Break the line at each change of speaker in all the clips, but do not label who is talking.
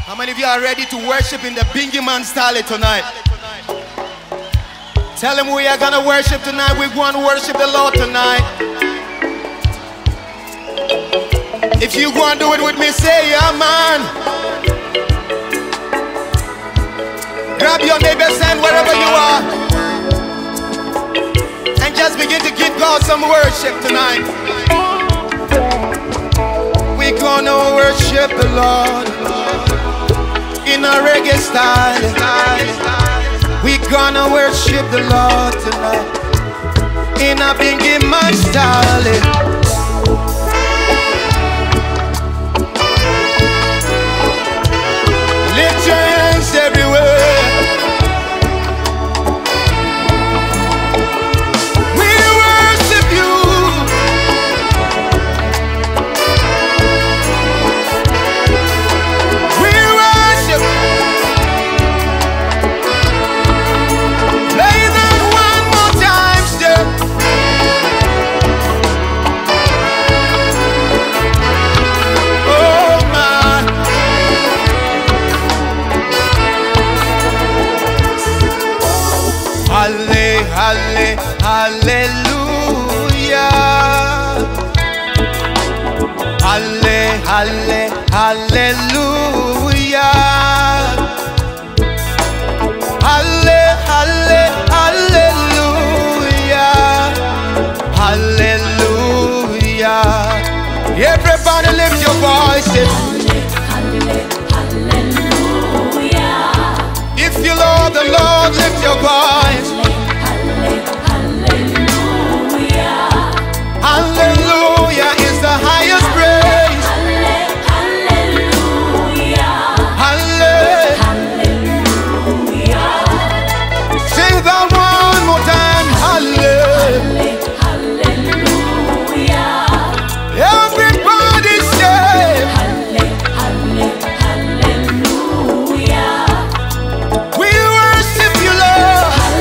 How many of you are ready to worship in the Bingy Man style tonight? Tell him we are gonna worship tonight. We're going to worship the Lord tonight. If you go and do it with me, say yeah, man. Grab your neighbor's hand wherever you are and just begin to give God some worship tonight. We're gonna worship the Lord in a reggae style. We're gonna worship the Lord tonight in a Bingy Man style. Lift your hands everywhere. We worship you. We worship. Play that one more time still. Oh man. Halle, halle, hallelujah. Halle, halle, hallelujah. Halle, halle, hallelujah. Hallelujah. Everybody lift your voices. If you love the Lord, lift your voice. Hallelujah is the highest praise. Hallelujah. Sing that one more time. Hallelujah. Everybody say hallelujah. We worship you, Lord.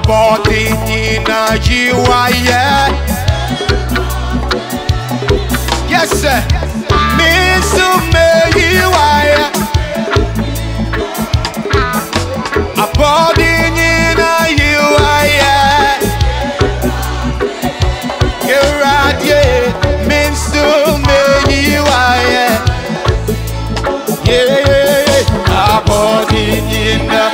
body in a yeah. Yes, sir. Me so me you are a body in a yeah. You're right, yeah. Me so me you are yeah. A body in a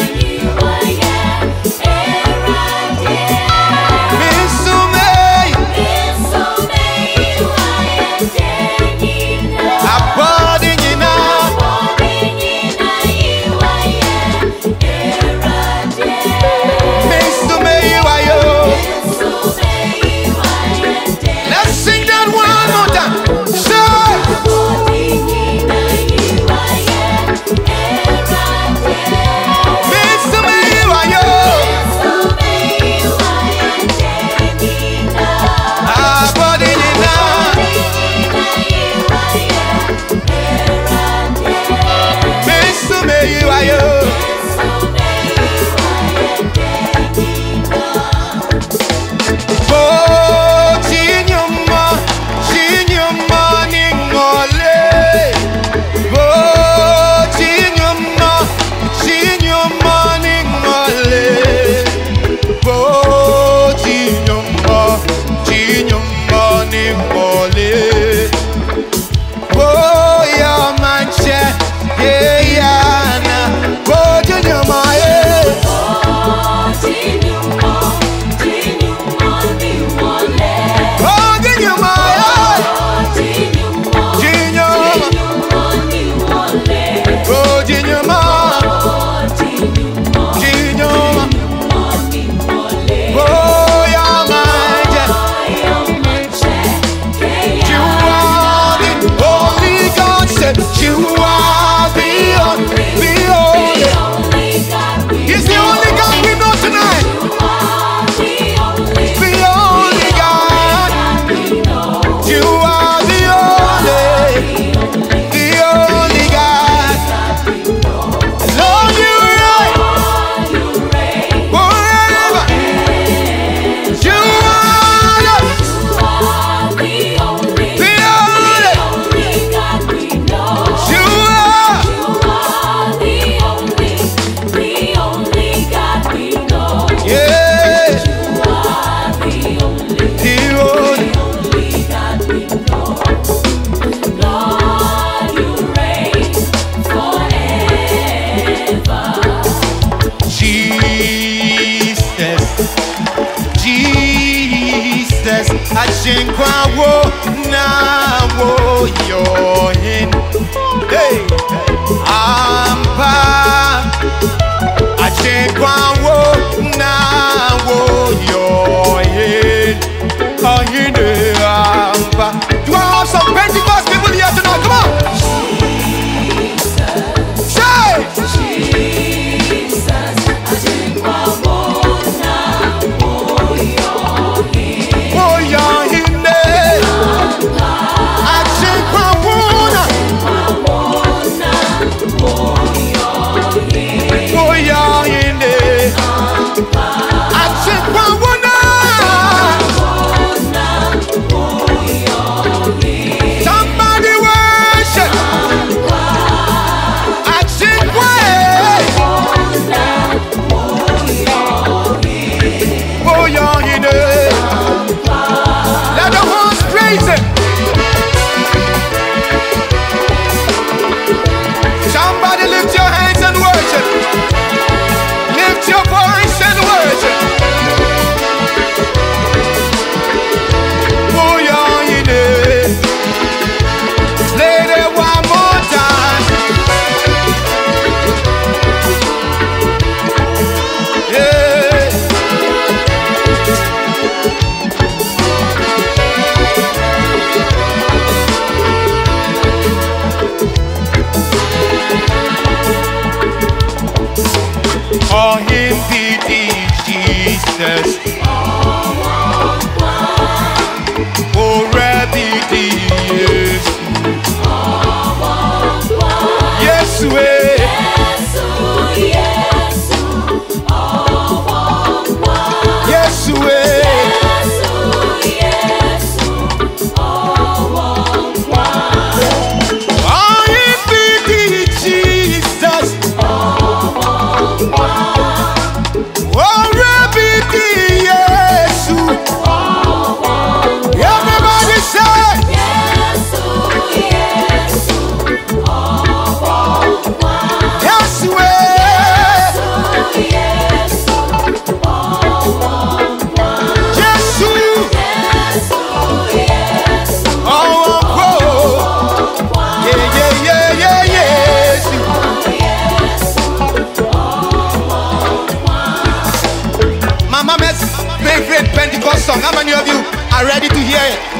Mama Mess favorite Pentecost song. How many of you are ready to hear it?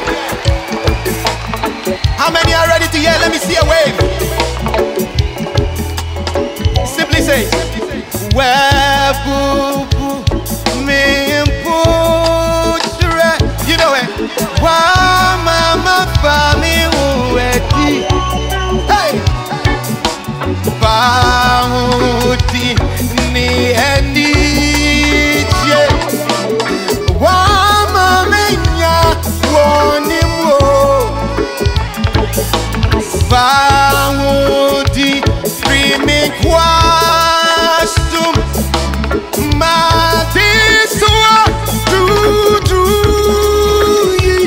How many are ready to hear it? Let me see a wave. Simply say, where boo boo me putre. You know it. Wa mama fami ueti. Hey. Baudi ni eni. Baudi primi quastum matisua dudui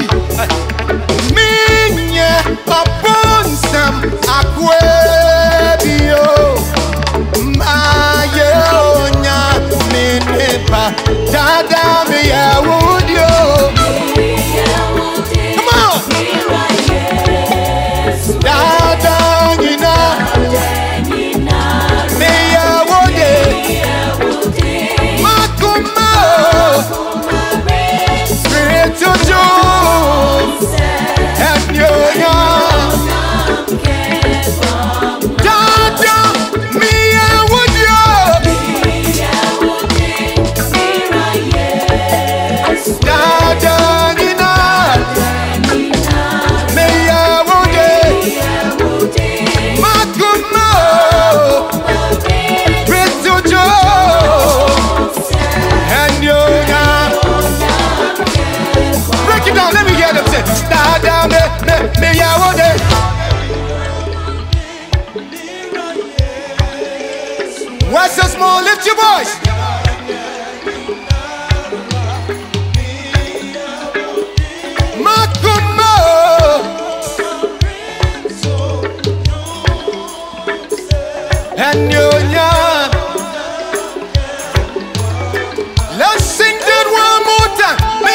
minye aponsam aquebio mayonya minepa dada miyawudio. Come on. What's so small? Lift your voice. Makumo. And let's sing that one more time.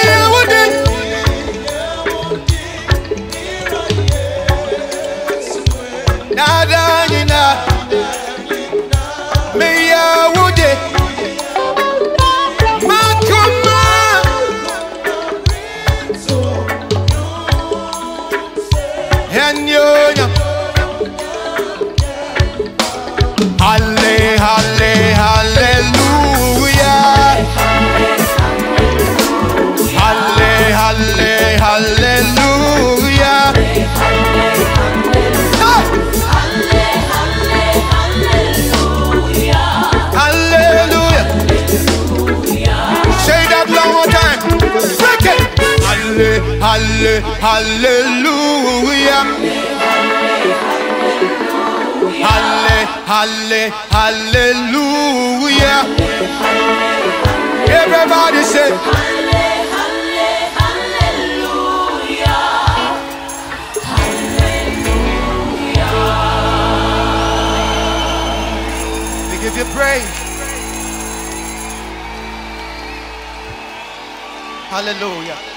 Halle, halle, hallelujah. Halle, halle, hallelujah. Hallelujah. Say that one more time. Break it. Halle, halle, hallelujah. Halle, halle, hallelujah. Everybody say, halle, halle, hallelujah. Hallelujah. We give you praise. Hallelujah.